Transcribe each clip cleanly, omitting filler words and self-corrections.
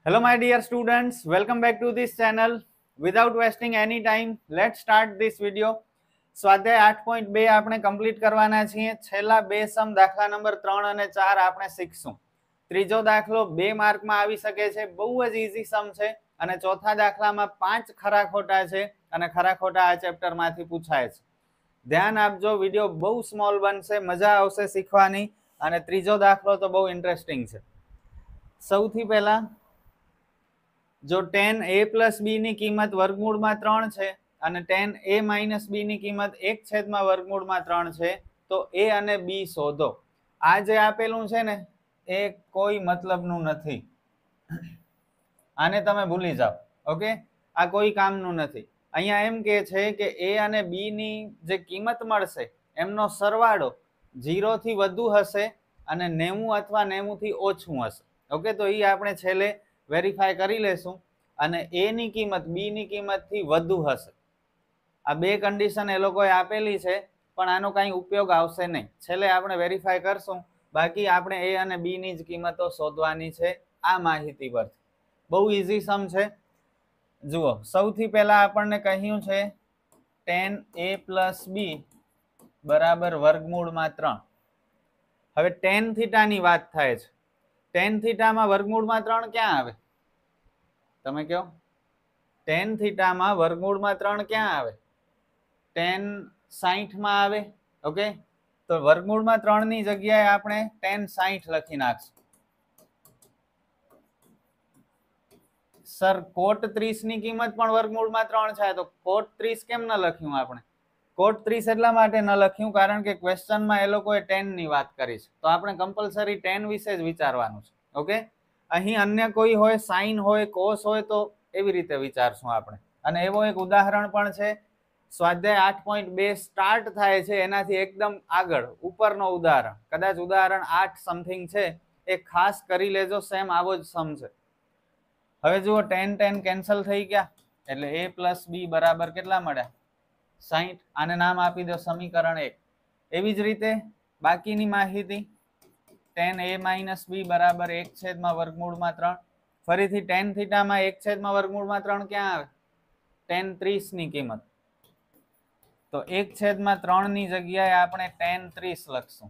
Hello my dear students, welcome back to this channel. Without wasting any time, let's start this video. સ્વાધ્યાય 8.2 આપણે complete કરવાના છીએ. છેલ્લા બે સમ દાખલા નંબર 3 અને 4 આપણે શીખશું. ત્રીજો દાખલો 2 માર્કમાં આવી શકે છે, બહુ જ ઈઝી સમ છે અને ચોથા દાખલામાં 5 ખરા ખોટા છે અને ખરા ખોટા આ ચેપ્ટરમાંથી પૂછાય છે. ધ્યાન આપજો, વિડિયો બહુ સ્મોલ બનશે, મજા આવશે શીખવાની અને ત્રીજો દાખલો તો બહુ ઇન્ટરેસ્ટિંગ છે. સૌથી પહેલા જો tan a plus b ની કિંમત વર્ગમૂળમાં 3 છે અને tan a minus b ની કિંમત 1/વર્ગમૂળમાં 3 છે તો a અને b શોધો. આ જે આપેલું છે ને એ કોઈ મતલબનું નથી, આને તમે ભૂલી જાઓ. ઓકે, આ કોઈ કામનું નથી. અહીંયા એમ કે છે કે a અને b ની જે કિંમત મળશે એમનો સરવાળો 0 થી વધુ હશે અને 90 અથવા 90 થી ઓછું હશે. ઓકે, તો એ આપણે છેલ્લે વેરીફાઈ કરી લેશું અને a ની કિંમત b ની કિંમતથી વધુ હશે. આ બે કન્ડિશન એ લોકોએ આપેલી છે પણ આનો કાંઈ ઉપયોગ આવશે નહીં. છેલ્લે આપણે વેરીફાઈ કરશું. બાકી આપણે a અને b ની જ કિંમતો શોધવાની છે આ માહિતી પરથી. બહુ ઈઝી સમ છે. જુઓ, સૌથી પહેલા આપણને કહ્યું છે tan a plus b બરાબર વર્ગમૂળમાં 3. હવે tan થીટાની વાત થાય છે. tan થીટામાં વર્ગમૂળમાં 3 ક્યાં આવે? તમે કહો. tan થીટામાં વર્ગમૂળમાં 3 ક્યાં આવે? tan 60 માં આવે. ઓકે, તો વર્ગમૂળમાં 3 ની જગ્યાએ આપણે tan 60 લખી નાખશું. સર cot 30 ની કિંમત પણ વર્ગમૂળમાં 3 છે, તો cot 30 કેમ ન લખ્યું આપણે? cot 30 એટલા માટે ન લખ્યું કારણ કે ક્વેશ્ચનમાં એ લોકોએ tan ની વાત કરી છે, તો આપણે કમ્પલસરી tan વિશે જ વિચારવાનું છે. ઓકે, અહીં અન્ય કોઈ હોય, સાઇન હોય, કોસ હોય તો એવી રીતે વિચારશું આપણે. અને એવો એક ઉદાહરણ પણ છે, સ્વાધ્યાય 8.2 સ્ટાર્ટ થાય છે એનાથી એકદમ આગળ ઉપરનો ઉદાહરણ, કદાચ ઉદાહરણ 8 સમથિંગ છે, એ ખાસ કરી લેજો. સેમ આવો જ સમ છે. હવે જુઓ, tan કેન્સલ થઈ ગયા એટલે a plus b બરાબર કેટલા મળ્યા? 60. આને નામ આપી દો સમીકરણ 1. એવી જ રીતે બાકીની માહિતી, tan a minus b બરાબર 1/વર્ગમૂળમાં 3. ફરીથી tan થીટામાં 1/વર્ગમૂળમાં 3 ક્યાં આવે? tan 30 ની કિંમત, તો 1/3 ની જગ્યાએ આપણે tan 30 લખશું.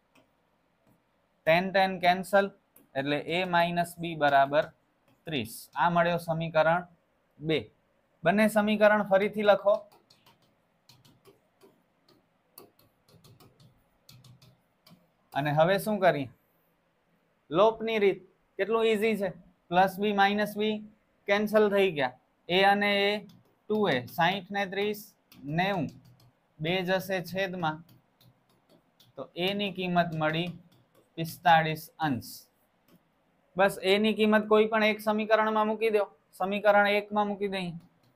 tan કેન્સલ એટલે a minus b બરાબર 30. આ મળ્યો સમીકરણ 2. બંને સમીકરણ ફરીથી લખો. અને હવે શું કરીએ? લોપની રીત. કેટલું ઈઝી છે. Plus B minus B cancel થઈ ગયા. a અને a 2a, 60 ને 30 90, 2 જશે છેદમાં, તો a ની કિંમત મળી 45 અંશ. બસ a ની કિંમત કોઈ પણ એક સમીકરણમાં મૂકી દો. સમીકરણ 1 માં મૂકી દઈએ.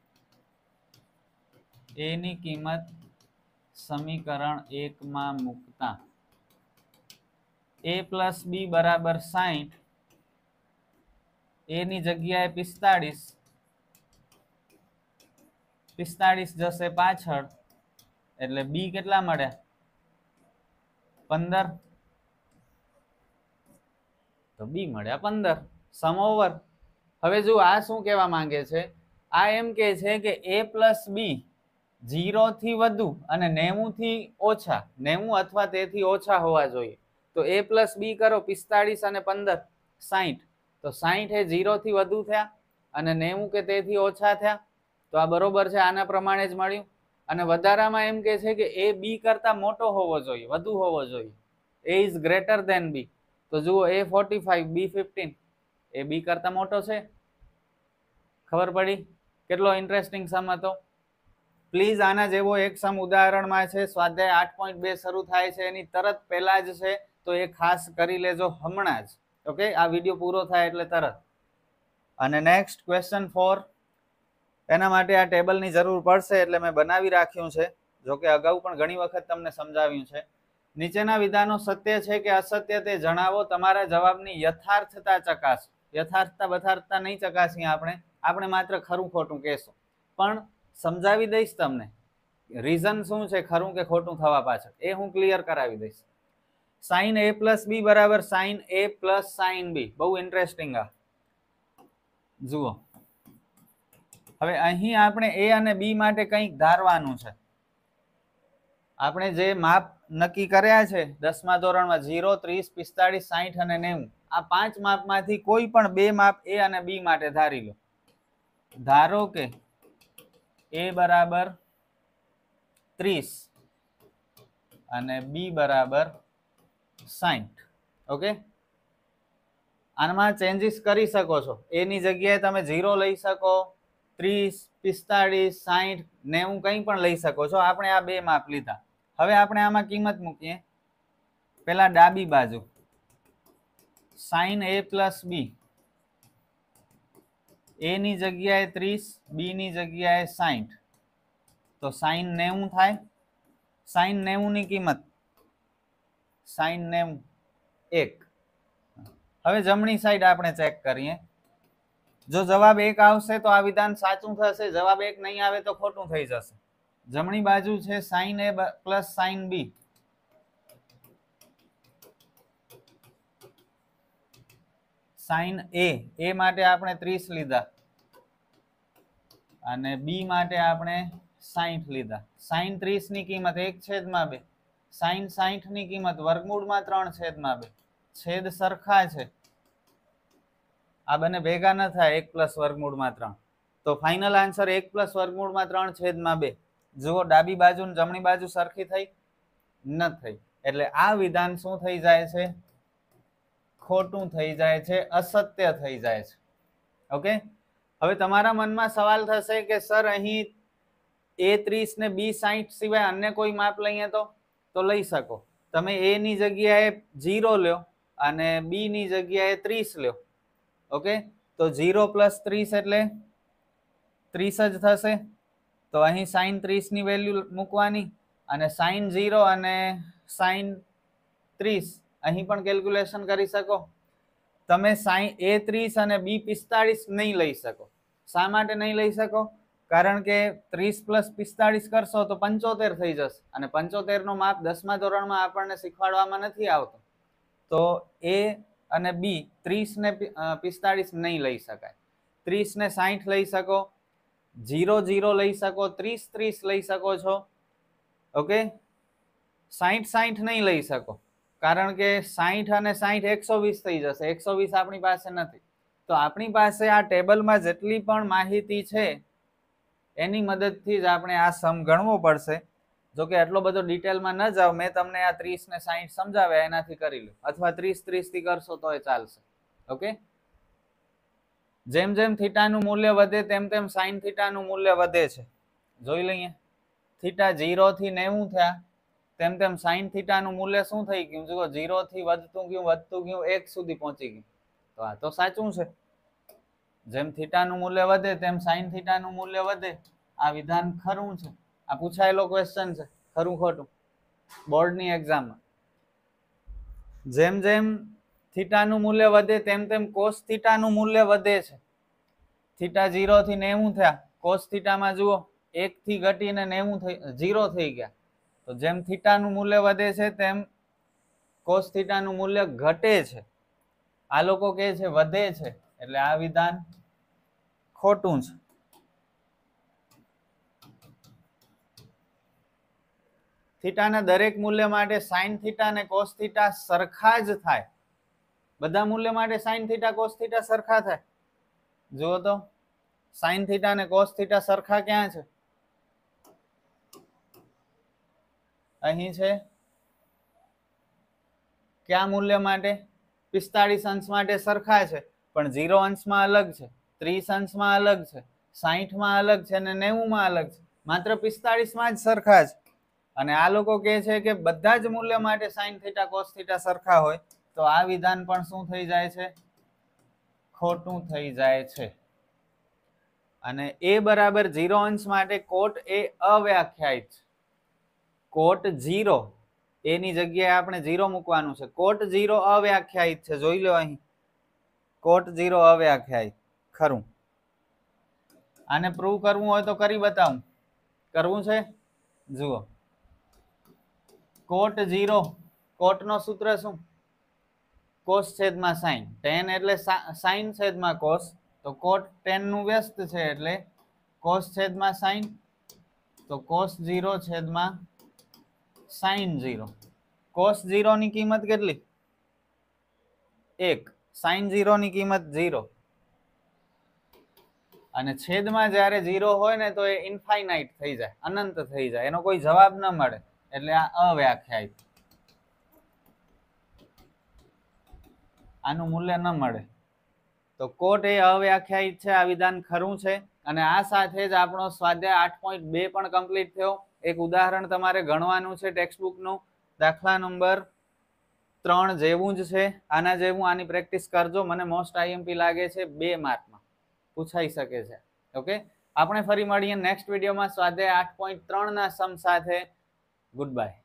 a ની કિંમત સમીકરણ 1 માં મૂકતા a plus b બરાબર 60, a ની જગ્યાએ 45 જશે પાછળ એટલે b કેટલા મળ્યા? 15. તો b મળ્યા 15. Sum over. હવે જો આ શું કહેવા માંગે છે? આ એમ કે છે કે a plus b 0 થી વધુ અને 90 થી ઓછા, 90 અથવા તેથી ઓછા હોવા જોઈએ. તો a plus b કરો, 45 અને 15 60. તો 60 એ 0 થી વધુ થયા અને 90 કે તેથી ઓછા થયા. તો આ બરોબર છે, આના પ્રમાણે જ મળ્યું. અને વધારામાં એમ કે છે કે a b કરતા મોટો હોવો જોઈએ, વધુ હોવો જોઈએ. a is greater than b. તો જુઓ, a 45 b 15, એ b કરતા મોટો છે. ખબર પડી? કેટલો ઇન્ટરેસ્ટિંગ સમ હતો. પ્લીઝ આના જેવો એક સમ ઉદાહરણમાં છે, સ્વાધ્યાય 8.2 શરૂ થાય છે એની તરત પહેલા જ છે, તો એ ખાસ કરી લેજો હમણાં જ. ઓકે, આ વિડીયો પૂરો થાય એટલે તરત. અને નેક્સ્ટ ક્વેશ્ચન 4, એના માટે આ ટેબલની જરૂર પડશે એટલે મેં બનાવી રાખ્યું છે. જોકે અગાઉ પણ ઘણી વખત તમને સમજાવ્યું છે. નીચેના વિધાનો સત્ય છે કે અસત્ય તે જણાવો. તમારા જવાબની યથાર્થતા ચકાસો. યથાર્થતા બથાર્થતા નહીં ચકાસીએ આપણે માત્ર ખરું ખોટું કહેશું. પણ સમજાવી દઈશ તમને રીઝન શું છે ખરું કે ખોટું થવા પાછળ, એ હું ક્લિયર કરાવી દઈશ. sin a plus b બરાબર sin a plus sin b. બહુ ઇન્ટરેસ્ટિંગ. આ જુઓ હવે અહીં આપણે a અને b માટે કંઈક ધારવાનું છે. આપણે જે માપ નક્કી કર્યા છે 10મા ધોરણમાં 0, 30, 45, 60 અને 90, આ 5 માપમાંથી કોઈ પણ 2 માપ a અને b માટે ધારી લો. ધારો કે a બરાબર 30 અને b બરાબર 60. ઓકે, આમાં ચેન્જીસ કરી શકો છો. a ની જગ્યાએ તમે 0 લઈ શકો, 30, 45, 60, 90 કંઈ પણ લઈ શકો છો. આપણે આ 2 માપ લીધા. હવે આપણે આમાં કિંમત મૂકીએ. પેલા ડાબી બાજુ sin a plus b, a ની જગ્યાએ 30, b ની જગ્યાએ 60, તો sin 90 થાય. sin 90 ની કિંમત sin 90 1. હવે જમણી સાઈડ આપણે ચેક કરીએ. જો જવાબ 1 આવશે તો આ વિધાન સાચું થશે, જવાબ 1 નહીં આવે તો ખોટું થઈ જશે. જમણી બાજુ છે sin a plus sin b. sin a માટે આપણે 30 લીધા અને b માટે આપણે 60 લીધા. sin 30 ની કિંમત 1/2, sin 60 ની કિંમત વર્ગમૂળમાં 3/2. છેદ સરખા છે, આ બંને ભેગા ન થાય 1 પ્લસ વર્ગમૂળમાં 3. તો ફાઇનલ આન્સર 1 પ્લસ વર્ગમૂળમાં 3/2. જુઓ ડાબી બાજુ ને જમણી બાજુ સરખી થઈ ન થઈ, એટલે આ વિધાન શું થઈ જાય છે? ખોટું થઈ જાય છે, અસત્ય થઈ જાય છે. ઓકે, હવે તમારા મનમાં સવાલ થશે કે સર અહીં a 30 ને b 60 સિવાય અન્ય કોઈ માપ લઈએ તો લઈ શકો. તમે a ની જગ્યાએ 0 લ્યો અને b ની જગ્યાએ 30 લ્યો. ઓકે, તો 0 પ્લસ 30 એટલે 30 જ થશે. તો અહીં sin 30 ની વેલ્યુ મૂકવાની અને sin 0 અને sin 30 અહીં પણ કેલ્ક્યુલેશન કરી શકો. તમે sin a 30 અને b 45 નહીં લઈ શકો. શા માટે નહીં લઈ શકો? કારણ કે 30 પ્લસ 45 કરશો તો 75 થઈ જશે, અને 75 નો માપ 10મા ધોરણમાં આપણને શીખવાડવામાં નથી આવતો. તો a અને b 30 ને 45 નહીં લઈ શકાય. 30 ને 60 લઈ શકો, 0 0 લઈ શકો, 30 30 લઈ શકો છો. ઓકે, 60 60 નહીં લઈ શકો, કારણ કે 60 અને 60 120 થઈ જશે. 120 આપણી પાસે નથી. તો આપણી પાસે આ ટેબલમાં જેટલી પણ માહિતી છે એની મદદથી જ આપણે આ સમ ગણવો પડશે. જો કે એટલો બધો ડિટેલમાં ન જાઓ, મેં તમને આ 30 ને 60 સમજાવ્યા એનાથી કરી લો, અથવા 30 30 થી કરશો તોય ચાલશે. ઓકે, જેમ જેમ થીટાનું મૂલ્ય વધે તેમ તેમ સાઇન થીટાનું મૂલ્ય વધે છે. જોઈ લઈએ. થીટા 0 થી 90 થયા તેમ તેમ સાઇન થીટાનું મૂલ્ય શું થઈ ગયું? જુઓ, 0 થી વધતું ગયું 1 સુધી પહોંચી ગયું. તો આ તો સાચું છે. જેમ થીટાનું મૂલ્ય વધે તેમ સાઇન થીટાનું મૂલ્ય વધે. આ વિધાન ખરું છે. આ પૂછાયેલો ક્વેશ્ચન છે, ખરું ખોટું, બોર્ડની એક્ઝામમાં. જેમ જેમ થીટાનું મૂલ્ય વધે તેમ તેમ કોસ થીટાનું મૂલ્ય વધે છે. થીટા 0 થી 90 થયા, કોસ થીટામાં જુઓ 1 થી ઘટીને 0 થઈ ગયા. તો જેમ થીટાનું મૂલ્ય વધે છે તેમ કોસ થીટાનું મૂલ્ય ઘટે છે. આ લોકો કહે છે વધે છે, એટલે આ વિધાન ખોટું છે. થીટાના દરેક મૂલ્ય માટે સાઇન થીટા અને કોસ થીટા સરખા જ થાય. બધા મૂલ્ય માટે સાઇન થીટા કોસ થીટા સરખા થાય. જુઓ તો, સાઇન થીટા અને કોસ થીટા સરખા ક્યાં છે? અહીં છે. કયા મૂલ્ય માટે? 45 અંશ માટે સરખા છે, પણ 0 અંશમાં અલગ છે, 30 અંશમાં અલગ છે, 60 માં અલગ છે અને 90 માં અલગ છે. માત્ર 45 માં જ સરખા છે. અને આ લોકો કહે છે કે બધા જ મૂલ્ય માટે સાઇન થીટા કોસ થીટા સરખા હોય. તો આ વિધાન પણ શું થઈ જાય છે? ખોટું થઈ જાય છે. અને a બરાબર 0 અંશ માટે કોટ એ અવ્યાખ્યાયિત છે. કોટ 0, a ની જગ્યાએ આપણે 0 મૂકવાનું છે. કોટ 0 અવ્યાખ્યાયિત છે. જોઈ લો અહીં, કોટ 0 અવ્યાખ્યાયિત. ખરું. આને પ્રૂવ કરવું હોય તો કરી બતાવું. કરવું છે? જુઓ, કોટ 0, કોટ નો સૂત્ર શું? કોસ છેદમાં સાઇન. tan એટલે સાઇન છેદમાં કોસ, તો કોટ 10 નું વ્યસ્ત છે એટલે કોસ છેદમાં સાઈન, તો કોસ 0 છેદમાં સાઈન 0. કોસ 0 ની કિંમત કેટલી? 1. સાઈન 0 ની કિંમત 0. અને છેદમાં જ્યારે 0 હોય ને તો એ ઇન્ફાઇનાઇટ થઈ જાય, અનંત થઈ જાય, એનો કોઈ જવાબ ન મળે, એટલે આ અવ્યાખ્યાયિત, આનું મૂલ્ય ન મળે. તો કોટ એ અવ્યાખ્યાયિત છે, આ વિધાન ખરું છે. અને આ સાથે જ આપણો સ્વાધ્યાય 8.2 પણ કમ્પ્લીટ થયો. એક ઉદાહરણ તમારે ગણવાનું છે ટેક્સ્ટબુકનું, દાખલા નંબર 3 જેવું જ છે, આના જેવું. આની પ્રેક્ટિસ કરજો, મને મોસ્ટ આઈએમપી લાગે છે 2 માર્કમાં પૂછાઈ શકે છે. ઓકે, આપણે ફરી મળીએ નેક્સ્ટ વિડીયોમાં સ્વાધ્યાય 8.3 ના સમ સાથે. Good by.